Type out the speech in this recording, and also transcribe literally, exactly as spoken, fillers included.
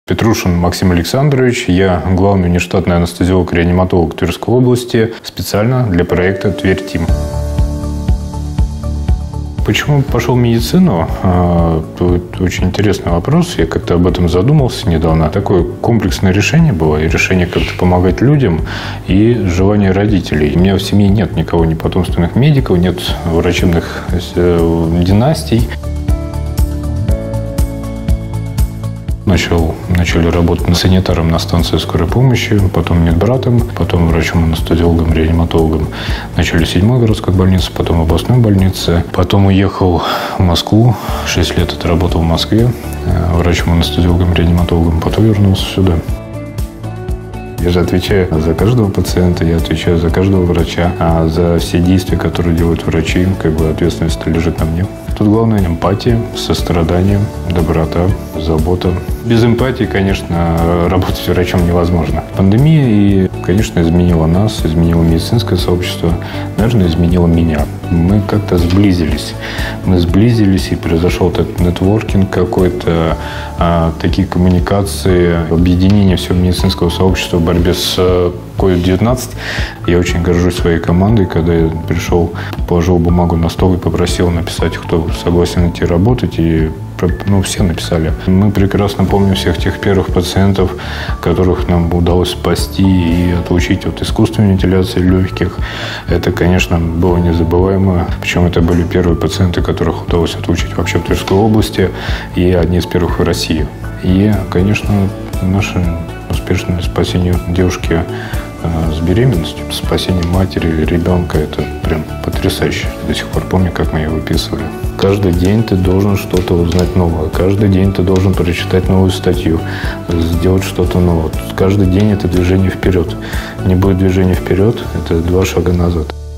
Петрушин Максим Александрович. Я главный внештатный анестезиолог-реаниматолог Тверской области специально для проекта «Тверь-Тим». Почему пошел в медицину? Это очень интересный вопрос. Я как-то об этом задумался недавно. Такое комплексное решение было. И решение как-то помогать людям, и желание родителей. У меня в семье нет никого, ни потомственных медиков, нет врачебных династий. Начал, начали работать санитаром на станции скорой помощи, потом медбратом, потом врачом-анестезиологом, реаниматологом. Начали в седьмой городской больнице, потом в областной больнице. Потом уехал в Москву. Шесть лет отработал в Москве врачом-анестезиологом, реаниматологом. Потом вернулся сюда. Я же отвечаю за каждого пациента, я отвечаю за каждого врача, а за все действия, которые делают врачи, как бы ответственность лежит на мне. Тут главное эмпатия, сострадание, доброта, забота. Без эмпатии, конечно, работать врачом невозможно. Пандемия, и, конечно, изменила нас, изменила медицинское сообщество, наверное, изменила меня. Мы как-то сблизились. Мы сблизились, и произошел этот нетворкинг какой-то, а, такие коммуникации, объединение всего медицинского сообщества в борьбе с ковид девятнадцать. Я очень горжусь своей командой, когда я пришел, положил бумагу на стол и попросил написать, кто согласен идти работать, и ну, все написали. Мы прекрасно помним всех тех первых пациентов, которых нам удалось спасти и отлучить от искусственной вентиляции легких. Это, конечно, было незабываемо. Причем это были первые пациенты, которых удалось отлучить вообще в Тверской области, и одни из первых в России. И, конечно, наше успешное спасение девушки с беременностью, спасение матери, ребенка, это прям потрясающе. До сих пор помню, как мы ее выписывали. Каждый день ты должен что-то узнать новое. Каждый день ты должен прочитать новую статью, сделать что-то новое. Каждый день это движение вперед. Не будет движения вперед, это два шага назад.